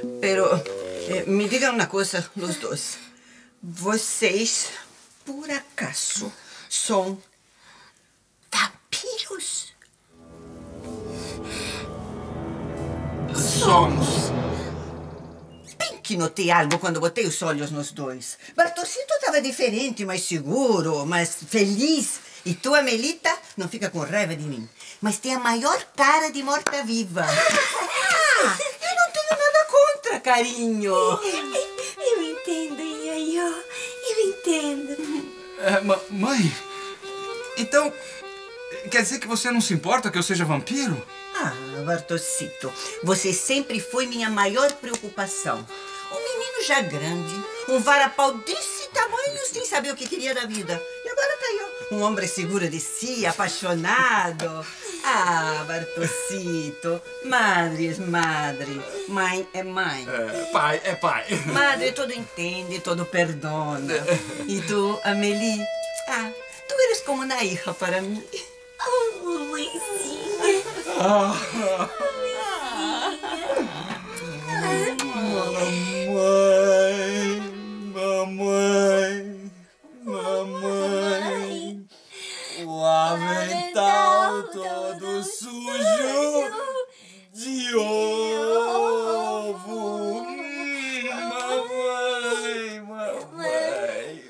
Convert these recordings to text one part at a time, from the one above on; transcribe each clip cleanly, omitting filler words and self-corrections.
Pero, me digam uma coisa, os dois. Vocês, por acaso, são vampiros? Somos. Bem que notei algo quando botei os olhos nos dois. Bartolcito estava diferente, mais seguro, mais feliz. E tu, Amelita, não fica com raiva de mim. Mas tem a maior cara de morta-viva. Eu não tenho nada contra, carinho. Eu entendo, Ioiô. Eu entendo. Mãe, então, quer dizer que você não se importa que eu seja vampiro? Ah, Bartolcito, você sempre foi minha maior preocupação. Um menino já grande, um varapau desse tamanho sem saber o que queria da vida. E agora tá aí, ó, um homem seguro de si, apaixonado. Ah, Bartolcito, madre é madre, mãe é mãe. Pai é pai. Madre todo entende, todo perdona. E tu, Amélie, tu eres como uma hija para mim. Oh, mamãezinha. Mamãe, o avental todo sujo de ovo. Mamãe.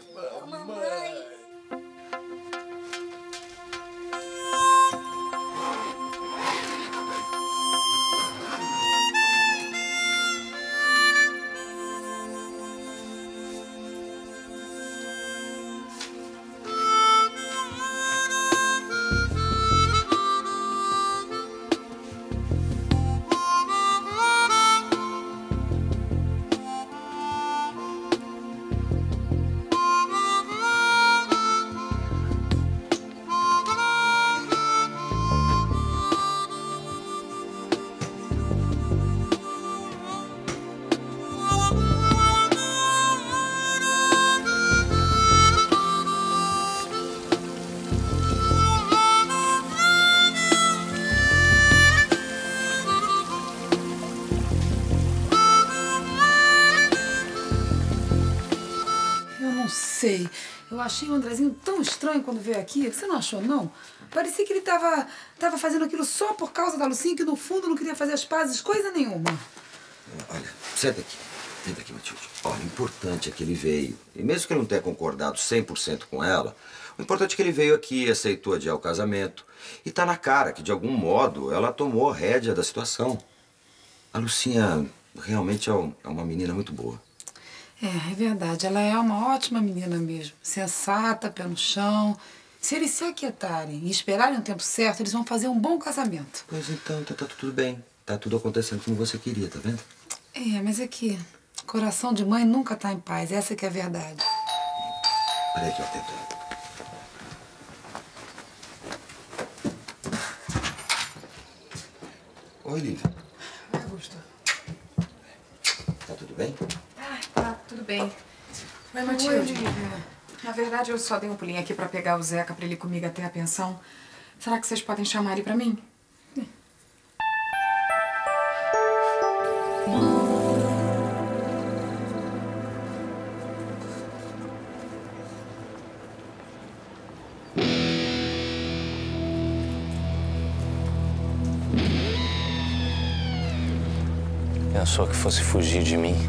Sei. Eu achei o Andrezinho tão estranho quando veio aqui. Você não achou, não? Parecia que ele tava fazendo aquilo só por causa da Lucinha, que no fundo não queria fazer as pazes, coisa nenhuma. Olha, senta aqui. Senta aqui, Matilde. Olha, o importante é que ele veio. E mesmo que ele não tenha concordado 100% com ela, o importante é que ele veio aqui, aceitou adiar o casamento. E tá na cara que, de algum modo, ela tomou a rédea da situação. A Lucinha realmente é uma menina muito boa. É verdade. Ela é uma ótima menina mesmo. Sensata, pé no chão. Se eles se aquietarem e esperarem o tempo certo, eles vão fazer um bom casamento. Pois então, tá tudo bem. Tá tudo acontecendo como você queria, tá vendo? É, mas é que coração de mãe nunca tá em paz. Essa que é a verdade. Peraí que eu atendo. Oi, Lívia. Oi, Augusto. Tá tudo bem? Tá, tudo bem. Oi, Matilde. Na verdade, eu só dei um pulinho aqui pra pegar o Zeca pra ele ir comigo até a pensão. Será que vocês podem chamar ele pra mim? Pensou que fosse fugir de mim?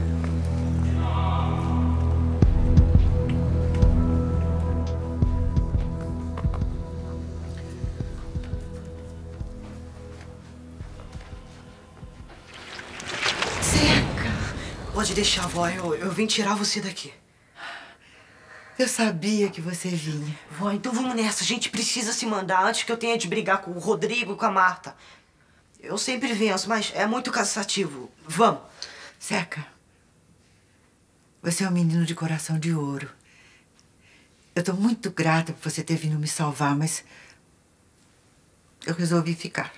Pode deixar, vó. Eu vim tirar você daqui. Eu sabia que você vinha. Vó, então vamos nessa. A gente precisa se mandar antes que eu tenha de brigar com o Rodrigo e com a Marta. Eu sempre venço, mas é muito cansativo. Vamos. Zeca, você é um menino de coração de ouro. Eu tô muito grata por você ter vindo me salvar, mas eu resolvi ficar.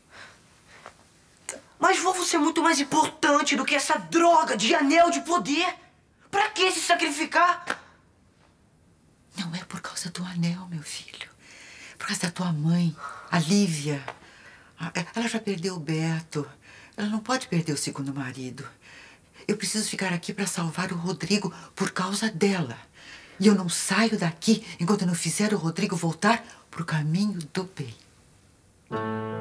Mas, vó, você é muito mais importante do que essa droga de anel de poder. Pra que se sacrificar? Não é por causa do anel, meu filho. Por causa da tua mãe, a Lívia. Ela já perdeu o Beto. Ela não pode perder o segundo marido. Eu preciso ficar aqui para salvar o Rodrigo por causa dela. E eu não saio daqui enquanto eu não fizer o Rodrigo voltar pro caminho do bem.